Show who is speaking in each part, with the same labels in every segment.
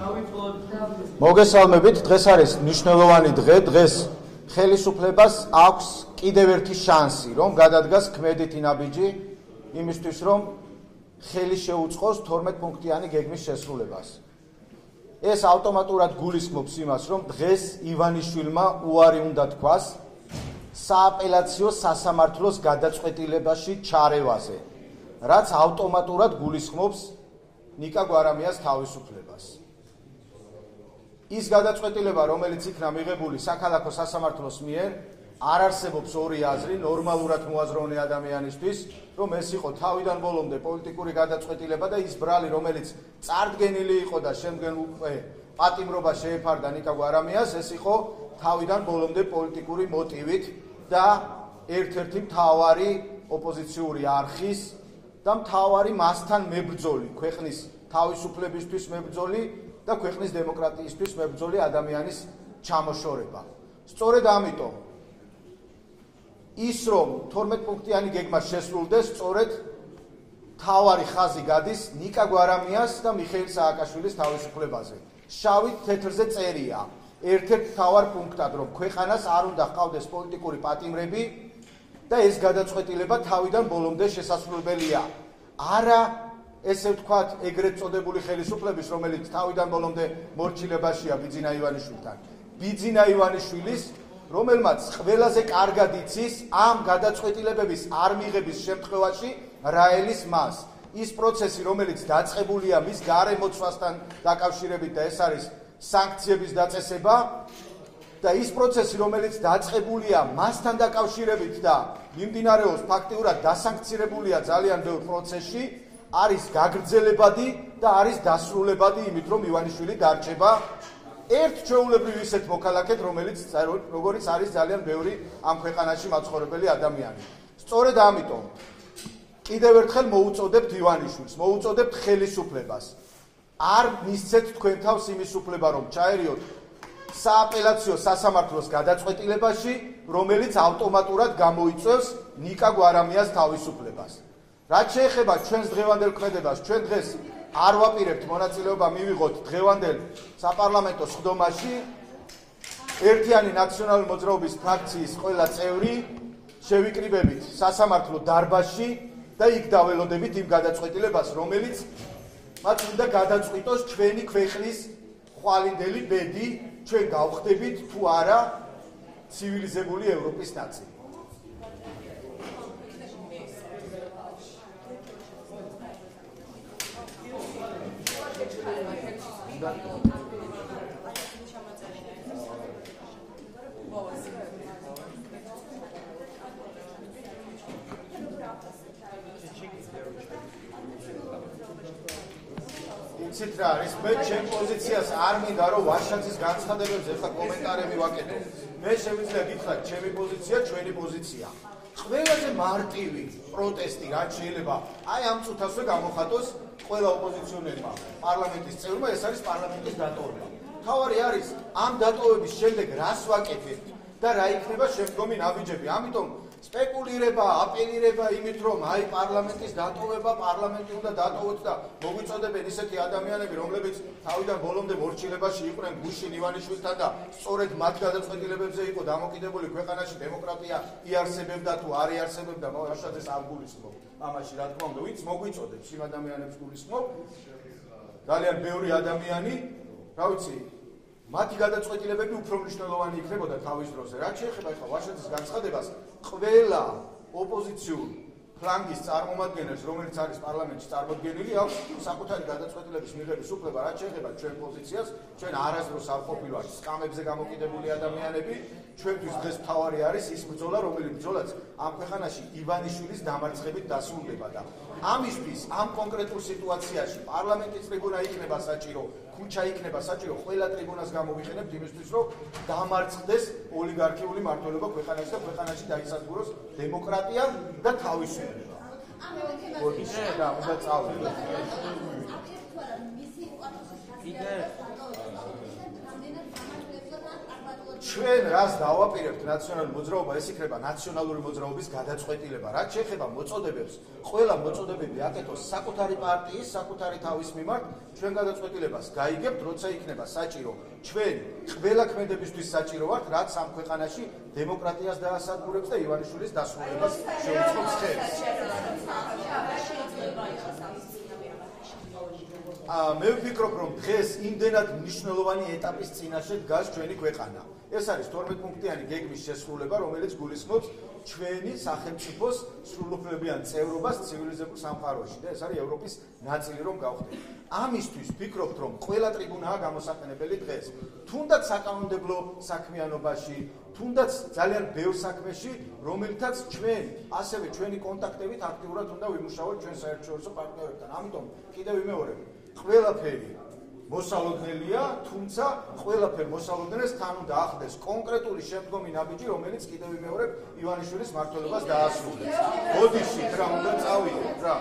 Speaker 1: მოგესალმებით, დღეს არის მნიშვნელოვანი დღე, დღეს ხელისუფლებას აქვს კიდევ ერთი შანსი, რომ გადადგას ქმედითი ნაბიჯი იმისთვის, რომ ხელი შეუწყოს 12 პუნქტიანი გეგმის შესრულებას. ეს ავტომატურად გულისხმობს იმას, რომ დღეს ივანიშვილმა უარი უნდა თქვას სააპელაციო სასამართლოს გადაწყვეტილებაში ჩარევაზე, რაც ავტომატურად გულისხმობს ნიკა გვარამიას თავისუფლებას. ის გადაწყვეტილება, რომელიც იქნა მიღებული საქალაქო სასამართლოს მიერ, არ არსებობს ორი აზრი ნორმალურად მოაზროვნე ადამიანისთვის, რომ ეს იყო თავიდან ბოლომდე პოლიტიკური გადაწყვეტილება და ის ბრალი, რომელიც წარდგენილი იყო და შემდგენ უკვე პატიმრობა შეეფარდა ნიკა გვარამიას, ეს იყო თავიდან ბოლომდე პოლიტიკური მოტივით და ერთ-ერთი მთავარი ოპოზიციური არხის და მთავარი მასთან მებრძოლი, ქვეყნის თავისუფლებისთვის მებრძოლი და ქვეყნის დემოკრატიისთვის მებრძოლი ადამიანის ჩამოშორება. სწორედ ამიტომ ის რომ 12 პუნქტიანი გეგმა შესრულდეს, სწორედ მთავარი ხაზი გადის ნიკა გვარამიას და მიხეილ სააკაშვილის თავისუფლებაზე. შავით თეთრზე წერია ერთ-ერთ მთავარ პუნქტად, რომ ქვეყანას არ უნდა ჰყავდეს პოლიტიკური პატიმრები და ეს გადაწყვეტილება თავიდან ბოლომდე შესაძლებელია. არა ესე ვთქვათ, ეგრეთ წოდებული ხელისუფლების, რომელიც თავიდან ბოლომდე მორჩილებაშია ბიძინა ივანიშვილთან. ბიძინა ივანიშვილის, რომელმაც ყველაზე კარგად იცის ამ გადაწყვეტილებების არ მიღების შემთხვევაში რა ელის მას. ის პროცესი, რომელიც დაწყებულია მის გარემოცვასთან დაკავშირებით და ეს არის სანქციების დაწესება და ის პროცესი, რომელიც დაწყებულია მასთან დაკავშირებით და მიმდინარეობს ფაქტიურად დასანქცირებულია ძალიან ბევრ პროცესში, არის გაგრძელებადი და არის დასრულებადი იმით, რომ ივანიშვილი დარჩება ერთ ჩვეულებრივ ისეთ მოქალაქედ, როგორც არის ძალიან ბევრი ამ ქვეყანაში მაცხოვრებელი ადამიანი. სწორედ ამიტომ კიდევ ერთხელ მოუწოდებთ ივანიშვილს, მოუწოდებთ ხელისუფლებას. არ მისცეთ თქვენ თავს იმის უფლება, რომ ჩაერიოთ სააპელაციო სასამართლოს გადაწყვეტილებაში, რომელიც ავტომატურად გამოიწვევს ნიკა გვარამიას თავისუფლებას. რაც შეეხება ჩვენს დღევანდელ ქმედებას, ჩვენ დღეს არ ვაპირებთ მონაწილეობა მივიღოთ დღევანდელ საპარლამენტო სხდომაში. ერთიანი ნაციონალური მოძრაობის ფრაქციის ყველა წევრი შევიკრიბებით სასამართლო დარბაზში და იქ დაველოდებით იმ გადაწყვეტილებას, რომელიც მათ უნდა გადაწყვიტოს ჩვენი ქვეყნის ხვალინდელი ბედი, ჩვენ გავხდებით თუ არა ცივილიზებული ევროპის ნაწილი. იცით რა არის, მე ჩემ პოზიციას არ მინდა რომ ვარშავის განცხადებებზე ახლა კომენტარები ვაკეთო. მე შემიძლია გითხრათ ჩემი პოზიცია, ჩვენი პოზიცია. ყველაზე მარტივი პროტესტი რაც შეიძლება აი ამ წუთასვე გამოხატოს ყველა ოპოზიციონერმა პარლამენტის წევრმა, ეს არის პარლამენტის დატოვება. თავარი არის ამ დატოვების შემდეგ რას ვაკეთებთ და რა იქნება შემდგომი ნაბიჯები. ამიტომ სპეკულირება, აპელირება იმით, რომ აი პარლამენტის დატოვება, პარლამენტი უნდა დატოვოთ და მოგვიწოდებენ ისეთი ადამიანები, რომლებიც თავიდან ბოლომდე მორჩილებაში იყვნენ გუშინ ივანიშვილთან და სწორედ მათ გადაწყვეტილებებზე იყო დამოკიდებული ქვეყანაში დემოკრატია იარსებებდა თუ არ იარსებებდა, მაშადეს არ გულისხმობ. ამაში რა თქმა უნდა, ვინც მოგვიწოდებს იმ ადამიანებს გულისხმობ. ძალიან ბევრი ადამიანი, რა ვიცი, მათი გადაწყვეტილებები უფრო მნიშვნელოვანი იქნებოდა თავის დროზე. რაც შეეხება ახლა ვაშაძის განცხადებას, ყველა ოპოზიციურ ფლანგის წარმომადგენელს, რომელიც არის პარლამენტში წარმოდგენილი, აქვს საკუთარი გადაწყვეტილების მიღების უფლება. რაც შეეხება ჩვენ პოზიციას, ჩვენ არასდროს არ ყოფილვართ სკამებზე გამოკიდებული ადამიანები. ჩვენთვის დღეს მთავარი არის ის ბრძოლა, რომელიც ბრძოლაც ამ ქვეყანაში ივანიშვილის დამარცხებით დასრულდება და ამისთვის ამ კონკრეტულ სიტუაციაში პარლამენტის ტრიბუნა იქნება საჭირო, ქუჩა იქნება საჭირო, ყველა ტრიბუნას გამოვიყენებთ იმისთვის, რომ დამარცხდეს ოლიგარქიული მმართველობა ქვეყანაში და ქვეყანაში დაისადგუროს დემოკრატია და თავისუფლება. და უნდა წავიდეთ. ჩვენ რას დავაპირებთ ნაციონალური მოძრაობა, ეს იქნება ნაციონალური მოძრაობის გადაწყვეტილება. რაც შეეხება მოწოდებებს, ყველა მოწოდებები აკეთოს საკუთარი პარტიის, საკუთარი თავის მიმართ, ჩვენ გადაწყვეტილებას გაიგებთ, როცა იქნება საჭირო. ჩვენ ყველა ქმედებისთვის საჭირო ვართ, რაც ამ ქვეყანაში დემოკრატიას დაასადგურებს და ივანიშვილის დასრულებას შეუწყობს ხელს. მე ვფიქრობ, რომ დღეს იმდენად მნიშვნელოვანი ეტაპის წინაშე დგას ჩვენი ქვეყანა. ეს არის 12 პუნქტიანი გეგმის შესრულება, რომელიც გულისხმობს ჩვენი სახელმწიფოს სრულუფლებიან წევრობას ცივილიზებულ სამყაროში და ეს არის ევროპის ნაწილი რომ გავხდეთ. ამისთვის ვფიქრობთ, რომ ყველა ტრიბუნაა გამოსაყენებელი დღეს. თუნდაც საკანონმდებლო საქმიანობაში, თუნდაც ძალიან ბევრ საქმეში, რომელთაც ჩვენ, ასევე ჩვენი კონტაქტებით აქტიურად უნდა ვიმუშაოთ ჩვენ საერთაშორისო პარტნიორებთან. ამიტომ კიდევ ვიმეორებ, ყველაფერი მოსალოდნელია, თუმცა ყველაფერ მოსალოდნელს თან უნდა ახდეს კონკრეტული შემდგომი ნაბიჯი, რომელიც კიდევ ვიმეორებ ივანიშვილის მმართველობას დაასრულებს. ბოდიშით რა უნდა წავიდეთ რა.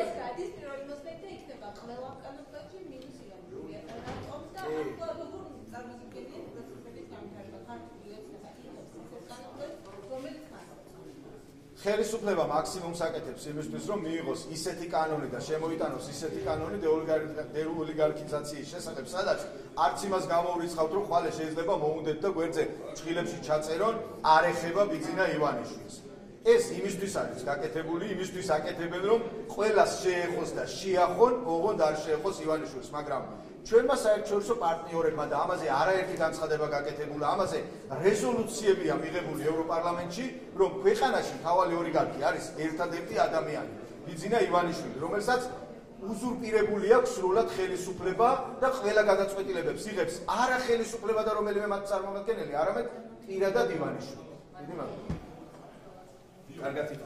Speaker 1: ხელისუფლება მაქსიმუმს აკეთებს იმისთვის, რომ მიიღოს ისეთი კანონი და შემოიტანოს ისეთი კანონი დეოლიგარქიზაციის შესახებ, სადაც არც იმას გამოურიცხავთ, რომ ხვალე შეიძლება მოუნდეთ და გვერდზე ჭხილებში ჩაწერონ, არ ეხება ბიძინა ივანიშვილს. ეს იმისთვის არის გაკეთებული, იმისთვის აკეთებენ, რომ ყველას შეეხოს და შეახონ, ოღონდ არ შეეხოს ივანიშვილს, მაგრამ ჩვენმა საერთაშორისო პარტნიორებმა და ამაზე არაერთი განცხადება გაკეთებულა, ამაზე რეზოლუციებია მიღებული ევროპარლამენტში, რომ ქვეყანაში მთავარი ოლიგარქი არის ერთადერთი ადამიანი, ბიძინა ივანიშვილი, რომელსაც უზურპირებული აქვს სრულად ხელისუფლება და ყველა გადაწყვეტილებებს იღებს არა ხელისუფლება და რომელიმე მათ წარმომადგენელი, არამედ პირადად ივანიშვილი. დიდი მადლობა. კარგად ითქვა.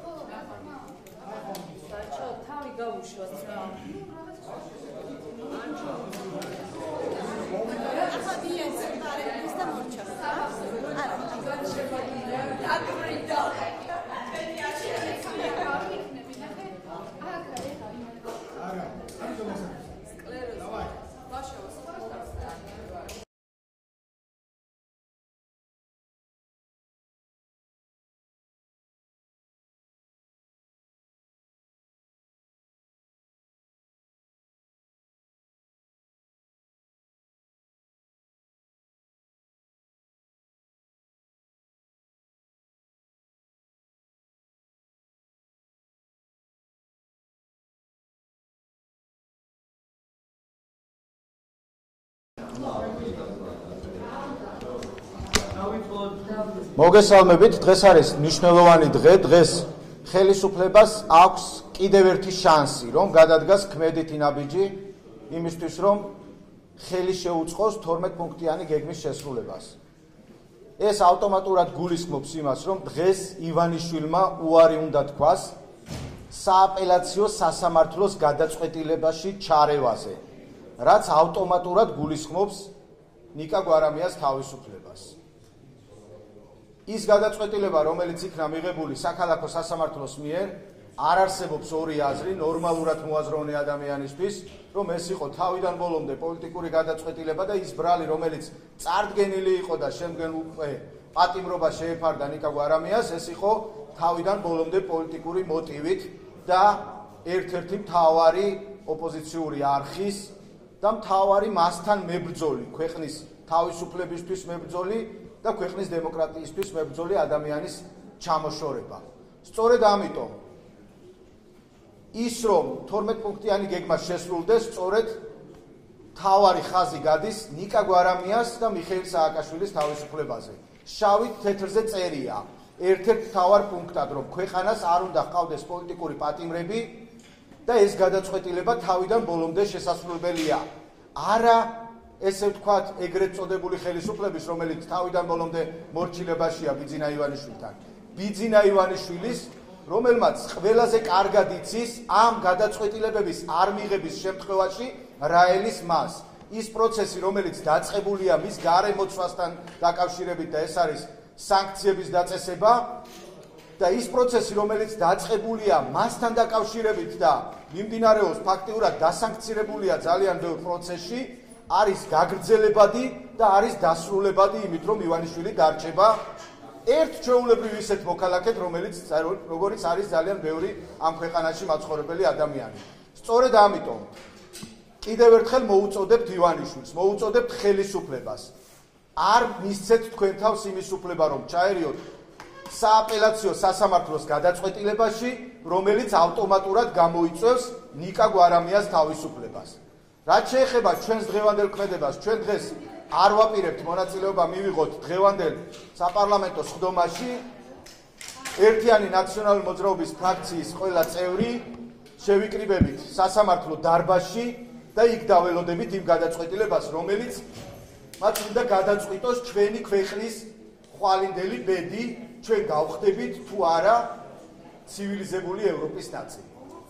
Speaker 2: თავი გაუშვათ.
Speaker 1: მოგესალმებით, დღეს არის მნიშვნელოვანი დღე, დღეს ხელისუფლებას აქვს კიდევ ერთი შანსი, რომ გადადგას ქმედითი ნაბიჯი იმისთვის, რომ ხელი შეუწყოს 12 პუნქტიანი გეგმის შესრულებას. ეს ავტომატურად გულისხმობს იმას, რომ დღეს ივანიშვილმა უარი უნდა თქვას სააპელაციო სასამართლოს გადაწყვეტილებაში ჩარევაზე, რაც ავტომატურად გულისხმობს ნიკა გვარამიას თავისუფლებას. ის გადაწყვეტილება, რომელიც იქნა მიღებული საქალაქო სასამართლოს მიერ, არ არსებობს ორი აზრი ნორმალურად მოაზროვნე ადამიანისთვის, რომ ეს იყო თავიდან ბოლომდე პოლიტიკური გადაწყვეტილება და ის ბრალი, რომელიც წარდგენილი იყო და შემდგენ უკვე პატიმრობა შეეფარდა ნიკა გვარამიას, ეს იყო თავიდან ბოლომდე პოლიტიკური მოტივით და ერთ-ერთი მთავარი ოპოზიციური არხის და მთავარი მასთან მებრძოლი, ქვეყნის თავისუფლებისთვის მებრძოლი და ქვეყნის დემოკრატიისთვის მებრძოლი ადამიანის ჩამოშორება. სწორედ ამიტომ ის რომ 12 პუნქტიანი გეგმა შესრულდეს, სწორედ მთავარი ხაზი გადის ნიკა გვარამიას და მიხეილ სააკაშვილის თავისუფლებაზე. შავით თეთრზე წერია ერთ-ერთ მთავარ პუნქტად, რომ ქვეყანას არ უნდა ჰყავდეს პოლიტიკური პატიმრები და ეს გადაწყვეტილება თავიდან ბოლომდე შესასრულებელია. არა ესე ვთქვათ, ეგრეთ წოდებული ხელისუფლების, რომელიც თავიდან ბოლომდე მორჩილებაშია ბიძინა ივანიშვილთან. ბიძინა ივანიშვილის, რომელმაც ყველაზე კარგად იცის ამ გადაწყვეტილებების არ მიღების შემთხვევაში რა ელის მას. ის პროცესი, რომელიც დაწყებულია მის გარემოცვასთან დაკავშირებით და ეს არის სანქციების დაწესება და ის პროცესი, რომელიც დაწყებულია მასთან დაკავშირებით და მიმდინარეობს ფაქტიურად დასანქცირებულია ძალიან ბევრ პროცესში, არის გაგრძელებადი და არის დასრულებადი იმით, რომ ივანიშვილი დარჩება ერთ ჩვეულებრივ ისეთ მოქალაქედ, როგორც არის ძალიან ბევრი ამ ქვეყანაში მაცხოვრებელი ადამიანი. სწორედ ამიტომ კიდევ ერთხელ მოუწოდებთ ივანიშვილს, მოუწოდებთ ხელისუფლებას. არ მისცეთ თქვენ თავს იმის უფლება, რომ ჩაერიოთ სააპელაციო სასამართლოს გადაწყვეტილებაში, რომელიც ავტომატურად გამოიწვევს ნიკა გვარამიას თავისუფლებას. რაც შეეხება ჩვენს დღევანდელ ქმედებას, ჩვენ დღეს არ ვაპირებთ მონაწილეობა მივიღოთ დღევანდელ საპარლამენტო სხდომაში. ერთიანი ნაციონალური მოძრაობის ფრაქციის ყველა წევრი შევიკრიბებით სასამართლო დარბაზში და იქ დაველოდებით იმ გადაწყვეტილებას, რომელიც მათ უნდა გადაწყვიტოს ჩვენი ქვეყნის ხვალინდელი ბედი, ჩვენ გავხდებით თუ არა ცივილიზებული ევროპის ნაწილი.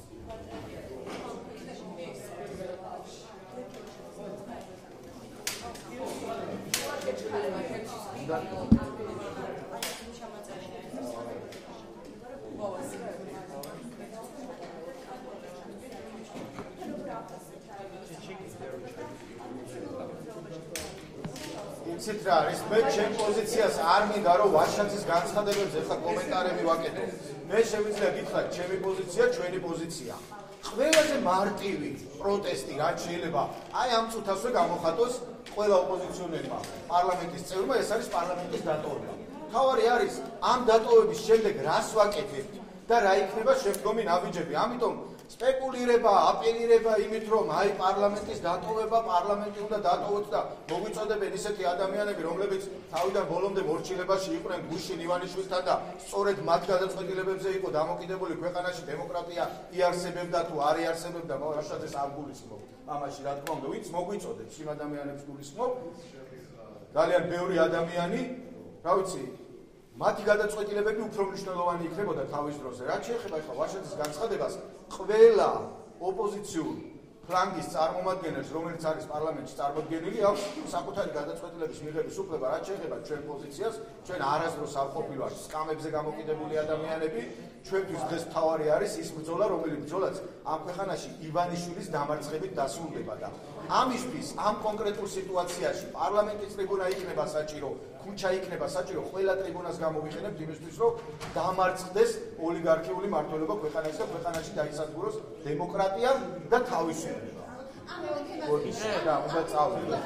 Speaker 1: იცით რა არის, მე ჩემ პოზიციას არ მინდა რომ ვარშავის განცხადებებზე ხა კომენტარები ვაკეთო. მე შემიძლია გითხრათ ჩემი პოზიცია, ჩვენი პოზიცია. ყველაზე მარტივი პროტესტი რაც შეიძლება აი ამ წუთასვე გამოხატოს ყველა ოპოზიციონერმა პარლამენტის წევრმა, ეს არის პარლამენტის დატოვება. თავარი არის ამ დატოვების შემდეგ რას ვაკეთებთ და რა იქნება შემდგომი ნაბიჯები. ამიტომ სპეკულირება, აპელირება იმით, რომ აი პარლამენტის დატოვება, პარლამენტი უნდა დატოვოთ და მოგვიწოდებენ ისეთი ადამიანები, რომლებიც თავიდან ბოლომდე მორჩილებაში იყვნენ გუშინ ივანიშვილთან და სწორედ მათ გადაწყვეტილებებზე იყო დამოკიდებული ქვეყანაში დემოკრატია იარსებებდა თუ არ იარსებებდა, რასაც არ გულისხმობ. ამაში რა თქმა უნდა, ვინც მოგვიწოდებს იმ ადამიანებს გულისხმობ. ძალიან ბევრი ადამიანი, რა ვიცი, მათი გადაწყვეტილებები უფრო მნიშვნელოვანი იქნებოდა თავის დროზე. რაც შეეხება ახლა ვარშავის განცხადებას, ყველა ოპოზიციურ ფლანგის წარმომადგენელს, რომელიც არის პარლამენტში წარმოდგენილი, აქვს საკუთარი გადაწყვეტილების მიღების უფლება. რაც შეეხება ჩვენ პოზიციას, ჩვენ არასდროს არ ყოფილვართ სკამებზე გამოკიდებული ადამიანები. ჩვენთვის დღეს მთავარი არის ის ბრძოლა, რომელიც ბრძოლაც ამ ქვეყანაში ივანიშვილის დამარცხებით დასრულდება და ამისთვის ამ კონკრეტულ სიტუაციაში პარლამენტის ტრიბუნა იქნება საჭირო, ქუჩა იქნება საჭირო, ყველა ტრიბუნას გამოვიყენებთ იმისთვის, რომ დამარცხდეს ოლიგარქიული მმართველობა ქვეყანაში და ქვეყანაში დაისადგუროს დემოკრატია და თავისუფლება. და უნდა წავიდეთ.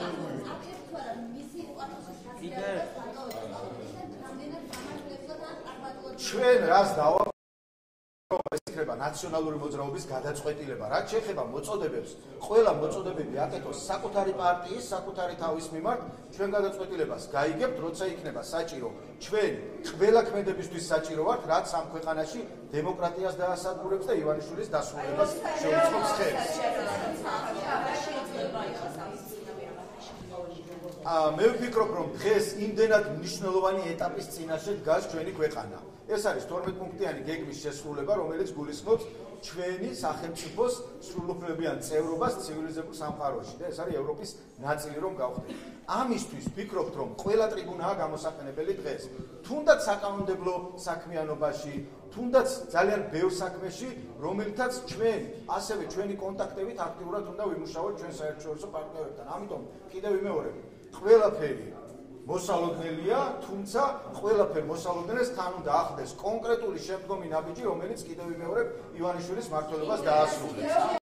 Speaker 1: ჩვენ რას დავაყენებთ? ეს იქნება ნაციონალური მოძრაობის გადაწყვეტილება. რაც შეეხება მოწოდებებს, ყველა მოწოდებები აკეთოს საკუთარი პარტიის, საკუთარი თავის მიმართ. ჩვენ გადაწყვეტილებას გაიგებთ, როცა იქნება საჭირო. ჩვენ ყველა ქმედებისთვის საჭირო ვართ, რაც ამ ქვეყანაში დემოკრატიას დაასადგურებს და ივანიშვილის დასრულებას შეუწყობს ხელს. მე ვფიქრობ, რომ დღეს იმდენად მნიშვნელოვანი ეტაპის წინაშე დგას ჩვენი ქვეყანა. ეს არის 12 პუნქტიანი გეგმის შესრულება, რომელიც გულისხმობს ჩვენი სახელმწიფოს სრულუფლებიან წევრობას ცივილიზებულ სამყაროში და ეს არის ევროპის ნაწილი რომ გავხდეთ. ამისთვის ვფიქრობთ, რომ ყველა ტრიბუნაა გამოსაყენებელი დღეს. თუნდაც საკანონმდებლო საქმიანობაში, თუნდაც ძალიან ბევრ საქმეში, რომელთაც ჩვენ ასევე ჩვენი კონტაქტებით აქტიურად უნდა ვიმუშაოთ ჩვენ საერთაშორისო პარტნიორებთან. ამიტომ კიდევ ვიმეორებ, ყველაფერი მოსალოდნელია, თუმცა ყველაფერ მოსალოდნელს თან უნდა ახდეს კონკრეტული შემდგომი ნაბიჯი, რომელიც კიდევ ვიმეორებ ივანიშვილის მმართველობას დაასრულებს.